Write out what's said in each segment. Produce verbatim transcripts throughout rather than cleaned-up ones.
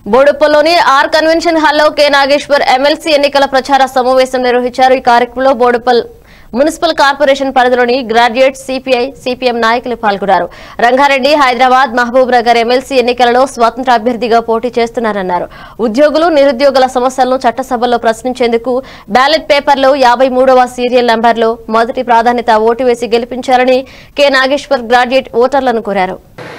బోడుప్పల్లోని R convention హాల్లో K Nageshwar MLC ఎన్నికల ప్రచార సమావేశం నిర్వహించారు। ఈ కార్యక్రమంలో బోడుప్పల్ మున్సిపల్ కార్పొరేషన్ పరిధిలోని గ్రాడ్యుయేట్ సిపిఐ సిపిఎం నాయకులు పాల్గొన్నారు। రంగారెడ్డి హైదరాబాద్ మహబూబ్ నగర్ ఎమ్మెల్సీ ఎన్నికలలో స్వతంత్ర అభ్యర్థిగా పోటీ చేస్తున్నారన్నారు। ఉద్యోగులు నిరుద్యోగుల సమస్యలను చట్టసభలో ప్రశ్నించేందుకు బ్యాలెట్ పేపర్లో యాభై మూడవ సీరియల్ నంబర్లో మొదటి ప్రాధాన్యత ఓటు వేసి గెలిపించాలని కె నాగేశ్వర్ గ్రాడ్యుయేట్ ఓటర్లను కోరారు।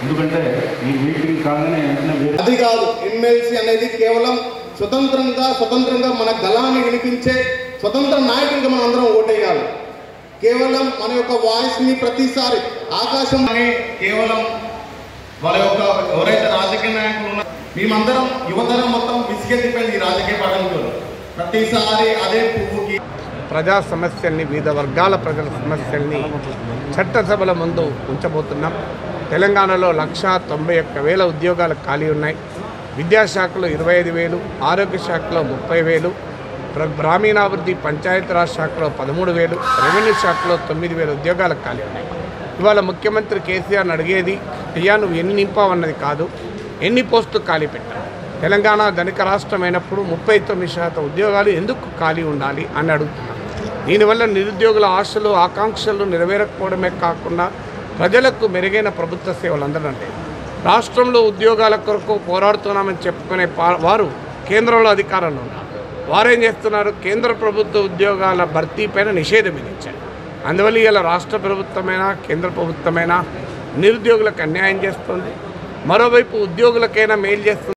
అది కాదు ఎమ్మెల్సీ అనేది కేవలం స్వతంత్రంగా స్వతంత్రంగా మన గలాన్ని వినిపించే స్వతంత్ర నాయకుడిగా మనం అందరం ఓటేయాలి। కేవలం మన యొక్క వాయిస్ ని ప్రతిసారి ఆకాశం అనే కేవలం వాళ్ళ యొక్క ఎవరైతే రాజకీయ నాయకులు ఉన్నారో మేమందరం యువతరం మొత్తం విసిగెత్తిపోయింది ఈ రాజకీయ పడంలో ప్రతిసారి అదే పువ్వుకి ప్రజా సమస్యల్ని వివిధ వర్గాల ప్రజల సమస్యల్ని చట్టసభల ముందు ఉంచబోతున్నాం। తెలంగాణలో లక్ష తొంభై ఒక్క వేల ఉద్యోగాలు ఖాళీ ఉన్నాయి। విద్యాశాఖలో ఇరవై ఐదు వేలు, ఆరోగ్య శాఖలో ముప్పై వేలు, గ్రామీణాభివృద్ధి పంచాయతీరాజ్ శాఖలో పదమూడు వేలు, రెవెన్యూ శాఖలో తొమ్మిది వేల ఉద్యోగాలు ఖాళీ ఉన్నాయి। ఇవాళ ముఖ్యమంత్రి కేసీఆర్ని అడిగేది అయ్యా నువ్వు ఎన్ని నింపావన్నది కాదు, ఎన్ని పోస్టులు ఖాళీ పెట్టావు। తెలంగాణ ధనిక రాష్ట్రం అయినప్పుడు ముప్పై తొమ్మిది శాతం ఉద్యోగాలు ఎందుకు ఖాళీ ఉండాలి అని అడుగుతున్నాను। దీనివల్ల నిరుద్యోగుల ఆశలు ఆకాంక్షలు నెరవేరకపోవడమే కాకుండా ప్రజలకు మెరుగైన ప్రభుత్వ సేవలు అందడం లేదు। రాష్ట్రంలో ఉద్యోగాల కొరకు పోరాడుతున్నామని చెప్పుకునే వారు కేంద్రంలో అధికారంలో ఉన్నారు। వారేం చేస్తున్నారు? కేంద్ర ప్రభుత్వ ఉద్యోగాల భర్తీపైన నిషేధం విధించారు। అందువల్ల ఇలా రాష్ట్ర ప్రభుత్వమైనా కేంద్ర ప్రభుత్వమైనా నిరుద్యోగులకు అన్యాయం చేస్తుంది, మరోవైపు ఉద్యోగులకైనా మేలు చేస్తుంది।